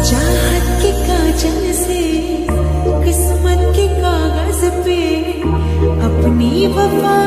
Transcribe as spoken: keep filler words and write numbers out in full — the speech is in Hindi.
चाहत के काजल से किस्मत के कागज पे अपनी वफा